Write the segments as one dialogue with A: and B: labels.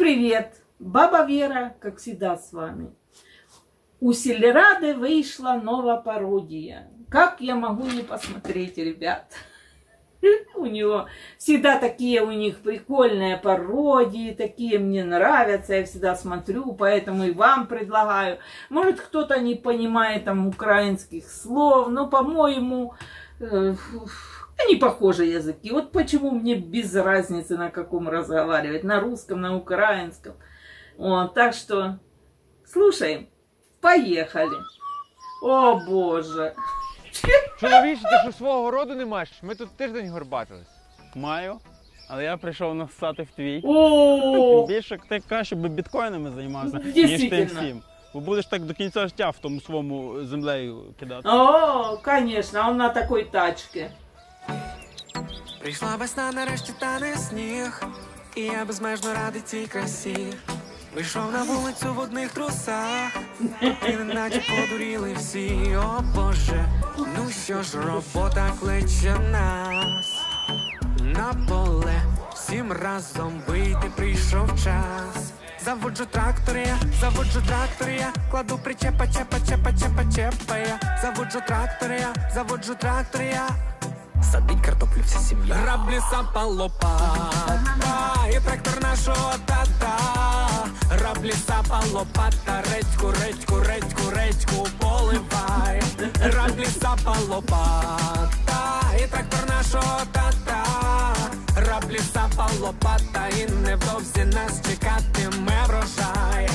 A: привет! Баба Вера, как всегда, с вами. У Сельрады вышла новая пародия. Как я могу не посмотреть, ребят? У него всегда такие у них прикольные пародии, такие мне нравятся, я всегда смотрю, поэтому и вам предлагаю. Может, кто-то не понимает там украинских слов, но, по-моему, они похожи языки. Вот почему мне без разницы, на каком разговаривать, на русском, на украинском. Вот, так что слушаем. Поехали. О, Боже.
B: Чоловіче, ти що свого роду не маєш? Ми тут тиждень горбатились.
C: Маю, але я прийшов насати в твій.
A: О,
C: Тим більше ти кажеш, щоб біткоїнами займався, ніж
A: Дійсно.
C: тим всім. Бо будеш так до кінця життя в тому своєму землею кидати.
A: О, конечно, он на такой тачке.
D: Прийшла весна, нарешті тане сніг, і я безмежно радий цій красі. Вийшов на вулицю в одних трусах, і неначе подуріли всі, о Боже. Ну що ж, робота кличе нас на поле, всім разом вийти прийшов час. Заводжу трактор я, кладу причепа, чепа я. Заводжу трактор я, садить картоплю вся сім'я. Граблі, сапа, лопата, і трактор нашого тата. Граблі, сапа, лопата, редьку поливай. Граблі, сапа, лопата, і трактор нашого тата. Граблі, сапа, лопата, і невдовзі нас чекатиме врожай.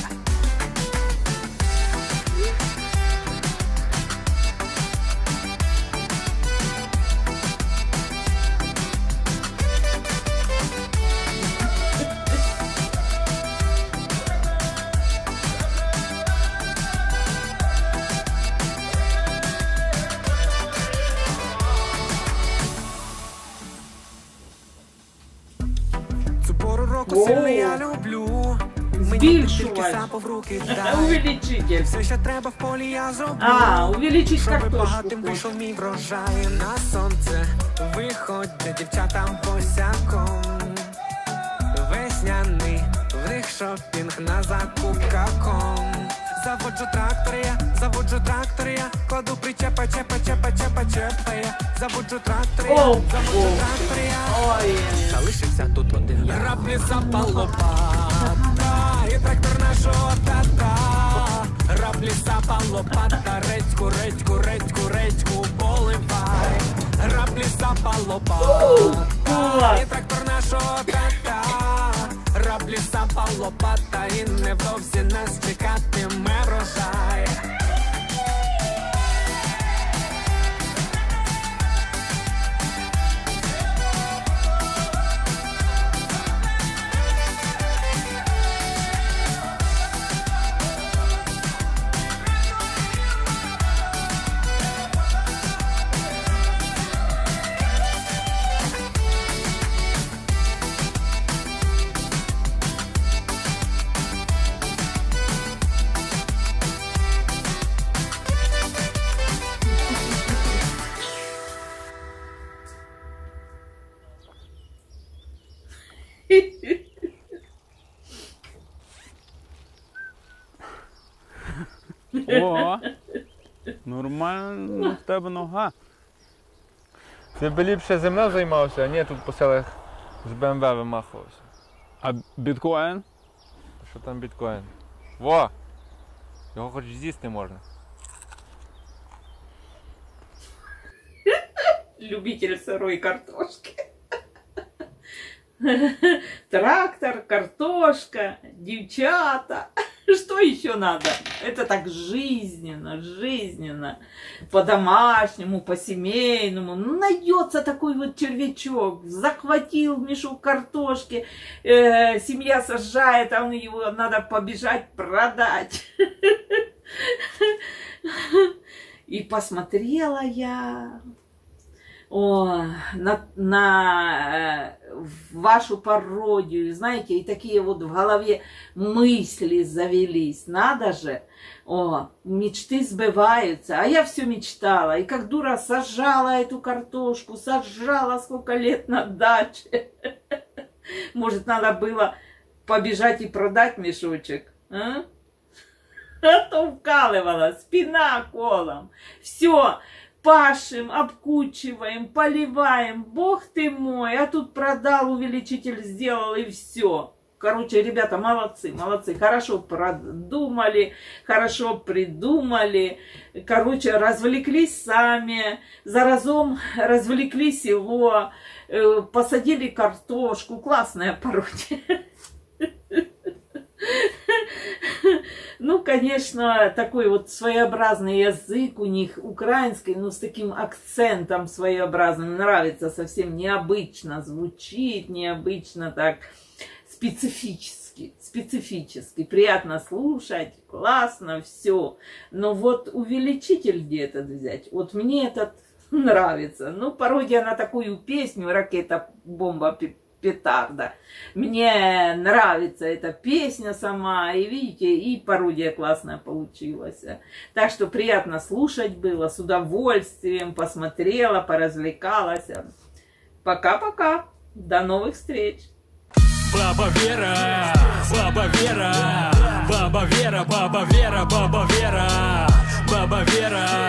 D: Сильно я люблю, мені тільки сапа в руки дай.
A: Увеличитель.
D: Все, що треба в полі, я зроблю.
A: Увеличить
D: щоб
A: картошку.
D: багатим вийшов мій врожай. На сонце виходять дівчатам посяком. Весняний, в них шопінг на закупкаком. Заводжу трактор я, кладу причепа, чепа я. Заводжу трактор я, залишився тут один я. Граблі, сапа, лопата, і трактор нашого тата. Граблі, сапа, лопата, редьку поливай. Граблі, сапа, лопата, і трактор нашого тата. Граблі, сапа, лопата, і невдовзі нас чекатиме врожай.
C: О, нормально в тебе нога.
B: Ти б ліпше землею займався, а ні тут по селах з БМВ вимахувався.
C: А біткоін?
B: Що там біткоін? Во! Його хоч з'їсти можна.
A: Любитель сырой картошки. Трактор, картошка, девчата. Что еще надо? Это так жизненно, по-домашнему, по-семейному. Ну, найдется такой вот червячок, захватил мешок картошки, семья сажает, а его надо побежать продать. И посмотрела я на вашу пародию, знаете, и такие вот в голове мысли завелись. Надо же, мечты сбываются. А я все мечтала. И как дура сажала эту картошку, сажала сколько лет на даче. Может, надо было побежать и продать мешочек. А то вкалывала, спина колом. Все, пашем, обкучиваем, поливаем. Бог ты мой, а тут продал, увеличитель сделал и все. Короче, ребята, молодцы, молодцы. Хорошо продумали, хорошо придумали. Короче, развлеклись сами. Заразом развлекли село. Посадили картошку. Классная пародия. Ну, конечно, такой вот своеобразный язык у них, украинский, но с таким акцентом своеобразным. Нравится, совсем необычно звучит, необычно так. Специфически, приятно слушать, классно, все. Но вот увеличитель где этот взять? Вот мне этот нравится. Ну, пародия на такую песню «Ракета, бомба, петарда». Мне нравится эта песня сама, и видите, и пародия классная получилась. Так что приятно слушать было, с удовольствием посмотрела, поразвлекалась. Пока-пока, до новых встреч!
E: Баба Вера, баба Вера, баба Вера, баба Вера, баба Вера, баба Вера.